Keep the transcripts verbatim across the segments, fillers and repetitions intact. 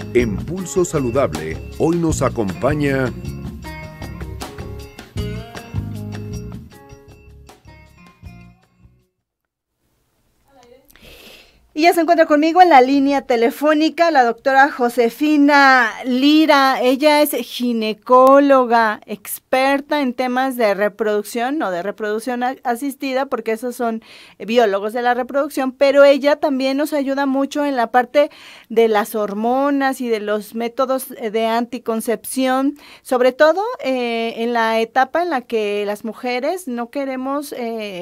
En Pulso Saludable, hoy nos acompaña... Y ya se encuentra conmigo en la línea telefónica la doctora Josefina Lira. Ella es ginecóloga, experta en temas de reproducción, no de reproducción asistida, porque esos son biólogos de la reproducción, pero ella también nos ayuda mucho en la parte de las hormonas y de los métodos de anticoncepción, sobre todo eh, en la etapa en la que las mujeres no queremos eh,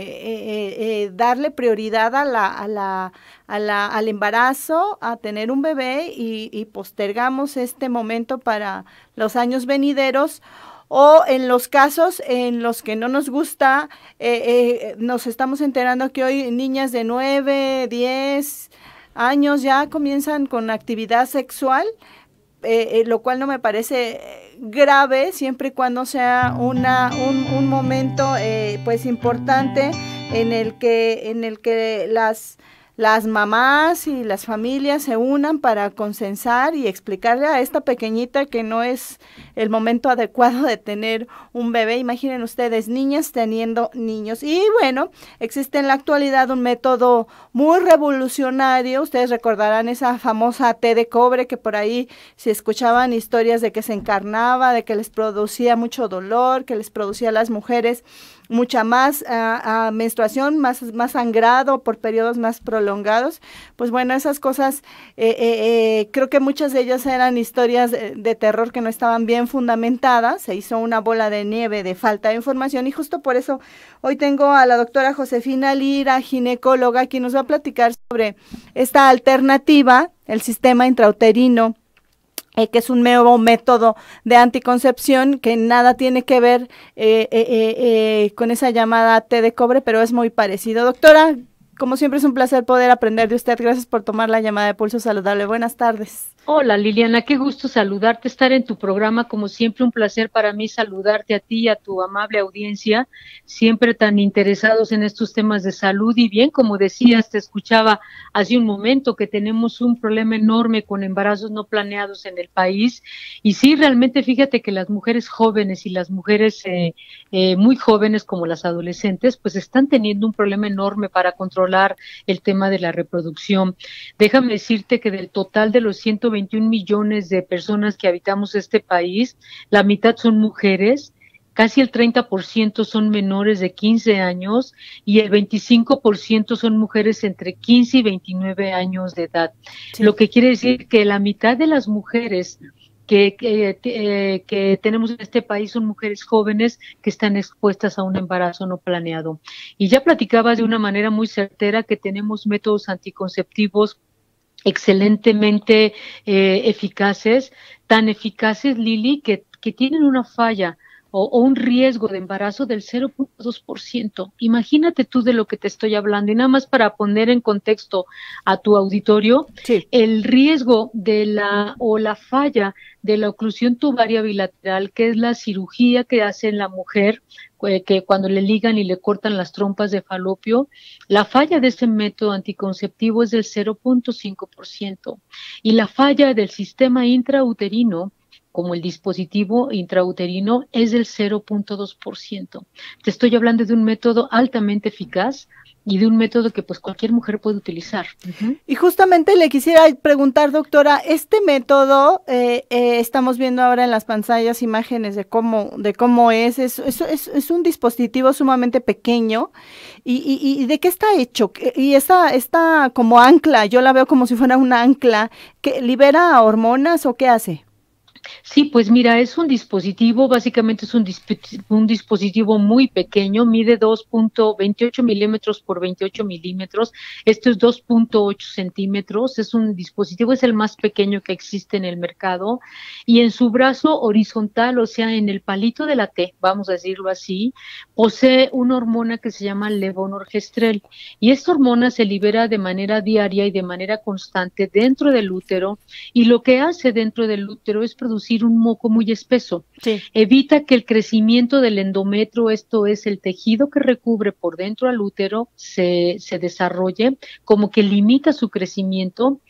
eh, eh, darle prioridad a la, a la A la, al embarazo, a tener un bebé y, y postergamos este momento para los años venideros, o en los casos en los que no nos gusta, eh, eh, nos estamos enterando que hoy niñas de nueve, diez años ya comienzan con actividad sexual, eh, eh, lo cual no me parece grave siempre y cuando sea una, un, un momento eh, pues importante en el que, en el que las las mamás y las familias se unan para consensar y explicarle a esta pequeñita que no es el momento adecuado de tener un bebé. Imaginen ustedes, niñas teniendo niños. Y bueno, existe en la actualidad un método muy revolucionario. Ustedes recordarán esa famosa té de cobre que por ahí se escuchaban historias de que se encarnaba, de que les producía mucho dolor, que les producía a las mujeres mucha más uh, uh, menstruación, más, más sangrado por periodos más prolongados. Pues bueno, esas cosas, eh, eh, eh, creo que muchas de ellas eran historias de, de terror que no estaban bien fundamentadas. Se hizo una bola de nieve de falta de información y justo por eso hoy tengo a la doctora Josefina Lira, ginecóloga, quien nos va a platicar sobre esta alternativa, el sistema intrauterino, Eh, que es un nuevo método de anticoncepción que nada tiene que ver eh, eh, eh, eh, con esa llamada té de cobre, pero es muy parecido. Doctora, como siempre es un placer poder aprender de usted. Gracias por tomar la llamada de Pulso Saludable. Buenas tardes. Hola Liliana, qué gusto saludarte, estar en tu programa, como siempre un placer para mí saludarte a ti y a tu amable audiencia, siempre tan interesados en estos temas de salud. Y bien, como decías, te escuchaba hace un momento que tenemos un problema enorme con embarazos no planeados en el país, y sí, realmente fíjate que las mujeres jóvenes y las mujeres eh, eh, muy jóvenes como las adolescentes, pues están teniendo un problema enorme para controlar el tema de la reproducción. Déjame decirte que del total de los ciento veintiún millones de personas que habitamos este país, la mitad son mujeres, casi el treinta por ciento son menores de quince años y el veinticinco por ciento son mujeres entre quince y veintinueve años de edad. Sí. Lo que quiere decir que la mitad de las mujeres que, que, eh, que tenemos en este país son mujeres jóvenes que están expuestas a un embarazo no planeado. Y ya platicabas de una manera muy certera que tenemos métodos anticonceptivos excelentemente eh, eficaces, tan eficaces, Lili, que, que tienen una falla o, o un riesgo de embarazo del cero punto dos por ciento. Imagínate tú de lo que te estoy hablando. Y nada más para poner en contexto a tu auditorio, sí. El riesgo de la o la falla de la oclusión tubaria bilateral, que es la cirugía que hace la mujer, que cuando le ligan y le cortan las trompas de falopio, la falla de ese método anticonceptivo es del cero punto cinco por ciento, y la falla del sistema intrauterino, como el dispositivo intrauterino, es del cero punto dos por ciento. Te estoy hablando de un método altamente eficaz y de un método que pues cualquier mujer puede utilizar. Uh-huh. Y justamente le quisiera preguntar, doctora, este método, eh, eh, estamos viendo ahora en las pantallas imágenes de cómo, de cómo es, es, es, es, es un dispositivo sumamente pequeño, y, y, y ¿de qué está hecho? Y esta, esta como ancla, yo la veo como si fuera una ancla, ¿que libera hormonas o qué hace? Sí, pues mira, es un dispositivo, básicamente es un, disp- un dispositivo muy pequeño, mide dos punto veintiocho milímetros por veintiocho milímetros, esto es dos punto ocho centímetros, es un dispositivo, es el más pequeño que existe en el mercado, y en su brazo horizontal, o sea, en el palito de la T, vamos a decirlo así, posee una hormona que se llama levonorgestrel, y esta hormona se libera de manera diaria y de manera constante dentro del útero, y lo que hace dentro del útero es producir un moco muy espeso. Sí. Evita que el crecimiento del endometrio, esto es el tejido que recubre por dentro al útero, se, se desarrolle, como que limita su crecimiento,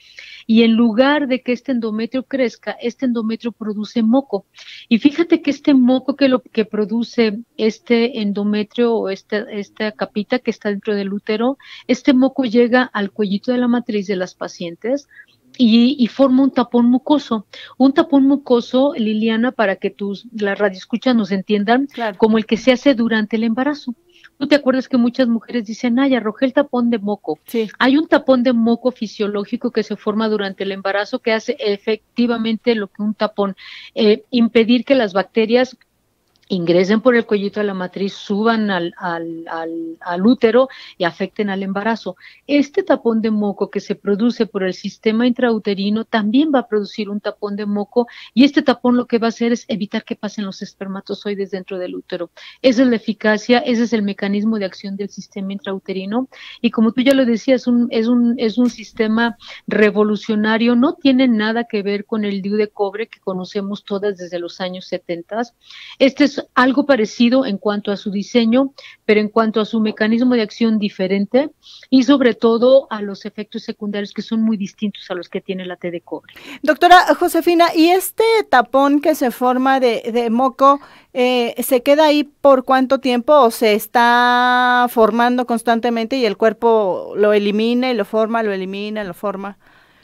y en lugar de que este endometrio crezca, este endometrio produce moco. Y fíjate que este moco que lo que produce este endometrio o este, esta capita que está dentro del útero, este moco llega al cuellito de la matriz de las pacientes y, y forma un tapón mucoso. Un tapón mucoso, Liliana, para que tus, las radioescuchas nos entiendan, Claro. como el que se hace durante el embarazo. ¿Tú te acuerdas que muchas mujeres dicen, ay, arrojé el tapón de moco? Sí. Hay un tapón de moco fisiológico que se forma durante el embarazo que hace efectivamente lo que un tapón, eh, impedir que las bacterias ingresen por el cuellito de la matriz, suban al, al, al, al útero y afecten al embarazo. Este tapón de moco que se produce por el sistema intrauterino también va a producir un tapón de moco, y este tapón lo que va a hacer es evitar que pasen los espermatozoides dentro del útero. Esa es la eficacia, ese es el mecanismo de acción del sistema intrauterino, y como tú ya lo decías, un, es, un, es un sistema revolucionario, no tiene nada que ver con el D I U de cobre que conocemos todas desde los años setenta. Este es algo parecido en cuanto a su diseño, pero en cuanto a su mecanismo de acción diferente, y sobre todo a los efectos secundarios que son muy distintos a los que tiene la T de cobre. Doctora Josefina, ¿y este tapón que se forma de, de moco, eh, se queda ahí por cuánto tiempo o se está formando constantemente y el cuerpo lo elimina y lo forma, lo elimina, lo forma?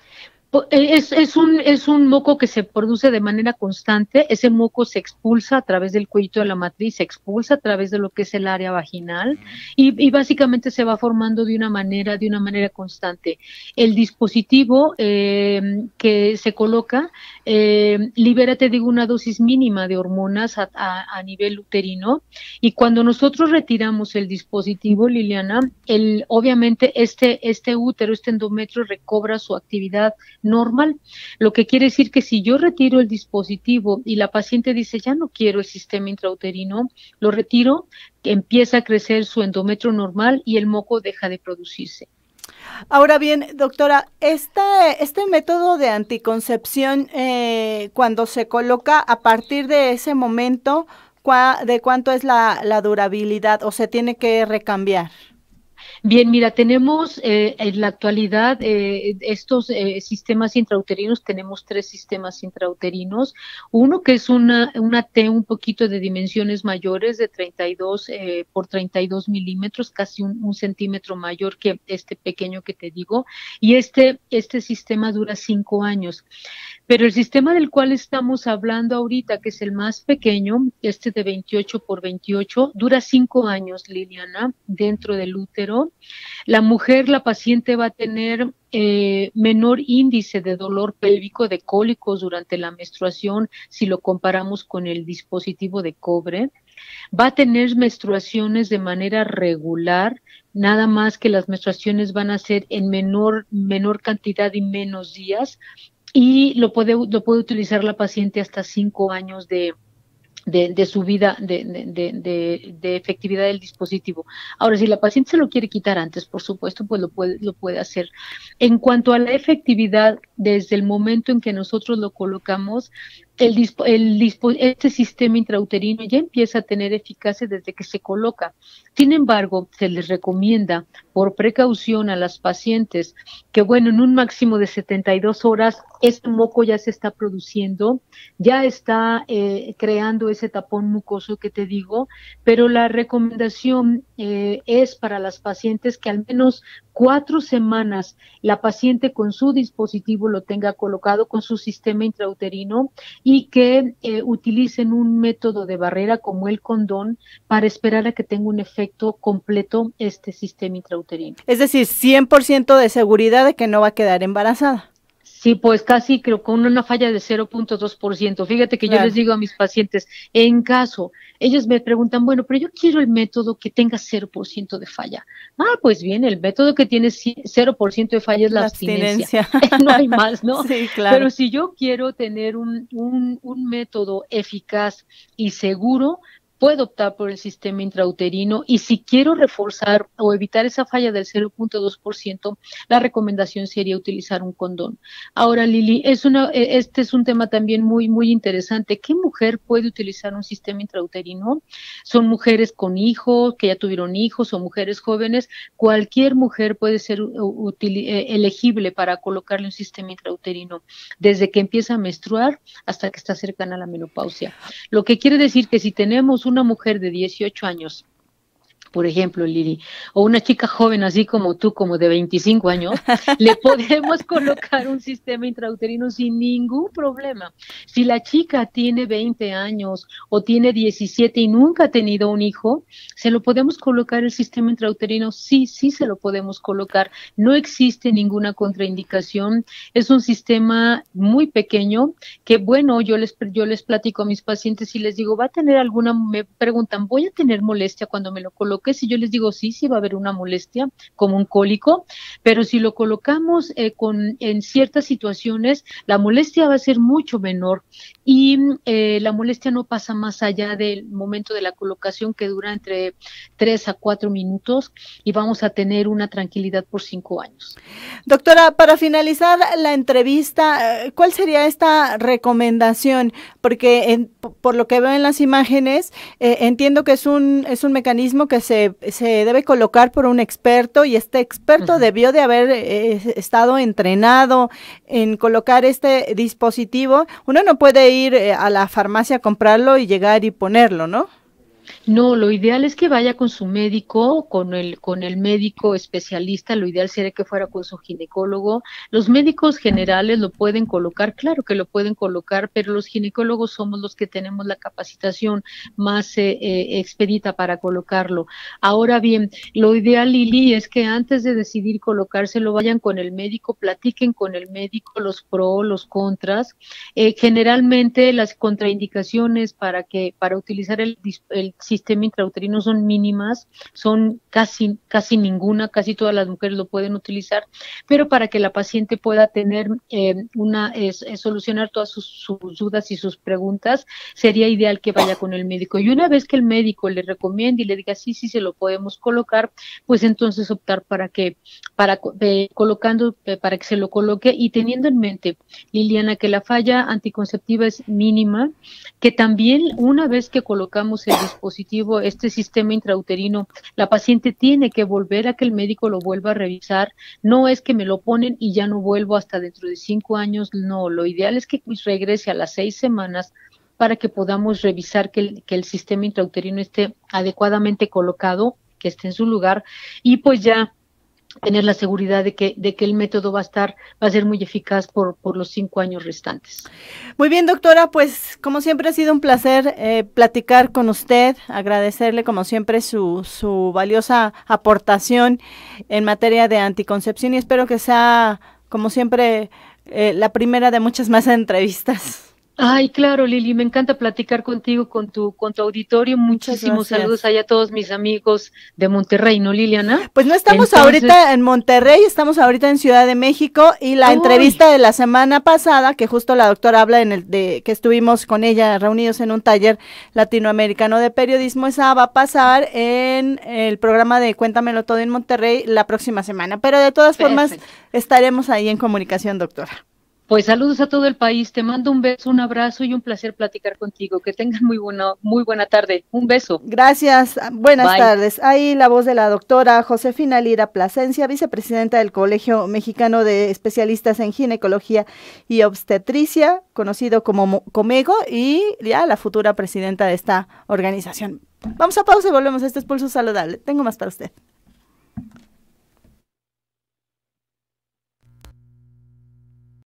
Es, es, un, es un moco que se produce de manera constante. Ese moco se expulsa a través del cuellito de la matriz, se expulsa a través de lo que es el área vaginal, y, y básicamente se va formando de una manera, de una manera constante. El dispositivo eh, que se coloca eh, libera, te digo, una dosis mínima de hormonas a, a, a nivel uterino, y cuando nosotros retiramos el dispositivo, Liliana, el, obviamente este, este útero, este endometrio recobra su actividad normal, lo que quiere decir que si yo retiro el dispositivo y la paciente dice, ya no quiero el sistema intrauterino, lo retiro, empieza a crecer su endometrio normal y el moco deja de producirse. Ahora bien, doctora, este, este método de anticoncepción, eh, cuando se coloca a partir de ese momento, ¿de cuánto es la, la durabilidad o se tiene que recambiar? Bien, mira, tenemos eh, en la actualidad eh, estos eh, sistemas intrauterinos, tenemos tres sistemas intrauterinos, uno que es una, una T un poquito de dimensiones mayores, de treinta y dos eh, por treinta y dos milímetros, casi un, un centímetro mayor que este pequeño que te digo, y este, este sistema dura cinco años. Pero el sistema del cual estamos hablando ahorita, que es el más pequeño, este de veintiocho por veintiocho, dura cinco años, Liliana, dentro del útero. La mujer, la paciente va a tener eh, menor índice de dolor pélvico, de cólicos durante la menstruación, si lo comparamos con el dispositivo de cobre. Va a tener menstruaciones de manera regular, nada más que las menstruaciones van a ser en menor, menor cantidad y menos días, y lo puede, lo puede utilizar la paciente hasta cinco años de, de, de su vida, de, de, de, de efectividad del dispositivo. Ahora, si la paciente se lo quiere quitar antes, por supuesto, pues lo puede, lo puede hacer. En cuanto a la efectividad, desde el momento en que nosotros lo colocamos, El dispo, el dispo, este sistema intrauterino ya empieza a tener eficacia desde que se coloca. Sin embargo, se les recomienda por precaución a las pacientes que, bueno, en un máximo de setenta y dos horas, este moco ya se está produciendo, ya está eh, creando ese tapón mucoso que te digo, pero la recomendación eh, es para las pacientes que al menos cuatro semanas la paciente con su dispositivo lo tenga colocado, con su sistema intrauterino, y que eh, utilicen un método de barrera como el condón para esperar a que tenga un efecto completo este sistema intrauterino. Es decir, cien por ciento de seguridad de que no va a quedar embarazada. Sí, pues casi creo con una falla de cero punto dos por ciento. Fíjate que claro. Yo les digo a mis pacientes, en caso, ellos me preguntan, bueno, pero yo quiero el método que tenga cero por ciento de falla. Ah, pues bien, el método que tiene cero por ciento de falla es la, la abstinencia. abstinencia. No hay más, ¿no? Sí, claro. Pero si yo quiero tener un, un, un método eficaz y seguro, puedo optar por el sistema intrauterino, y si quiero reforzar o evitar esa falla del cero punto dos por ciento, la recomendación sería utilizar un condón. Ahora, Lili, es una, este es un tema también muy, muy interesante. ¿Qué mujer puede utilizar un sistema intrauterino? Son mujeres con hijos, que ya tuvieron hijos, o mujeres jóvenes. Cualquier mujer puede ser util, eh, elegible para colocarle un sistema intrauterino, desde que empieza a menstruar hasta que está cercana a la menopausia. Lo que quiere decir que si tenemos una mujer de dieciocho años, por ejemplo, Lili, o una chica joven así como tú, como de veinticinco años, le podemos colocar un sistema intrauterino sin ningún problema. Si la chica tiene veinte años o tiene diecisiete y nunca ha tenido un hijo, ¿se lo podemos colocar el sistema intrauterino? Sí, sí se lo podemos colocar. No existe ninguna contraindicación. Es un sistema muy pequeño que, bueno, yo les, yo les platico a mis pacientes y les digo, ¿va a tener alguna? Me preguntan, ¿voy a tener molestia cuando me lo coloque? Si yo les digo, sí, sí va a haber una molestia, como un cólico, pero si lo colocamos eh, con, en ciertas situaciones, la molestia va a ser mucho menor, y eh, la molestia no pasa más allá del momento de la colocación, que dura entre tres a cuatro minutos, y vamos a tener una tranquilidad por cinco años. Doctora, para finalizar la entrevista, ¿cuál sería esta recomendación? Porque en, por lo que veo en las imágenes, eh, entiendo que es un, es un mecanismo que se Se, se debe colocar por un experto, y este experto uh-huh. debió de haber eh, estado entrenado en colocar este dispositivo. Uno no puede ir eh, a la farmacia a comprarlo y llegar y ponerlo, ¿no? No, lo ideal es que vaya con su médico, con el, con el médico especialista. Lo ideal sería que fuera con su ginecólogo. Los médicos generales lo pueden colocar, claro que lo pueden colocar, pero los ginecólogos somos los que tenemos la capacitación más eh, eh, expedita para colocarlo. Ahora bien, lo ideal, Lili, es que antes de decidir colocárselo, vayan con el médico, platiquen con el médico los pros, los contras. Eh, generalmente las contraindicaciones para que para utilizar el, el sistema intrauterino son mínimas, son casi casi ninguna, casi todas las mujeres lo pueden utilizar, pero para que la paciente pueda tener eh, una es, es solucionar todas sus, sus dudas y sus preguntas, sería ideal que vaya con el médico, y una vez que el médico le recomiende y le diga sí, sí se lo podemos colocar, pues entonces optar para que para eh, colocando eh, para que se lo coloque, y teniendo en mente, Liliana, que la falla anticonceptiva es mínima, que también una vez que colocamos el dispositivo, este sistema intrauterino, la paciente tiene que volver a que el médico lo vuelva a revisar. No es que me lo ponen y ya no vuelvo hasta dentro de cinco años, no, lo ideal es que regrese a las seis semanas para que podamos revisar que el, que el sistema intrauterino esté adecuadamente colocado, que esté en su lugar, y pues ya tener la seguridad de que de que el método va a estar va a ser muy eficaz por por los cinco años restantes. Muy bien, doctora, pues como siempre ha sido un placer eh, platicar con usted, agradecerle como siempre su su valiosa aportación en materia de anticoncepción, y espero que sea como siempre eh, la primera de muchas más entrevistas. Ay, claro, Lili, me encanta platicar contigo, con tu con tu auditorio. Muchísimos saludos allá a todos mis amigos de Monterrey, ¿no, Liliana? Pues no estamos Entonces... ahorita en Monterrey, estamos ahorita en Ciudad de México, y la Ay. entrevista de la semana pasada, que justo la doctora habla en el de que estuvimos con ella reunidos en un taller latinoamericano de periodismo, esa va a pasar en el programa de Cuéntamelo Todo en Monterrey la próxima semana, pero de todas Perfecto. formas estaremos ahí en comunicación, doctora. Pues saludos a todo el país, te mando un beso, un abrazo y un placer platicar contigo. Que tengan muy buena, muy buena tarde. Un beso. Gracias, buenas Bye. tardes. Ahí la voz de la doctora Josefina Lira Plasencia, vicepresidenta del Colegio Mexicano de Especialistas en Ginecología y Obstetricia, conocido como Comego, y ya la futura presidenta de esta organización. Vamos a pausa y volvemos. Este es Pulso Saludable. Tengo más para usted.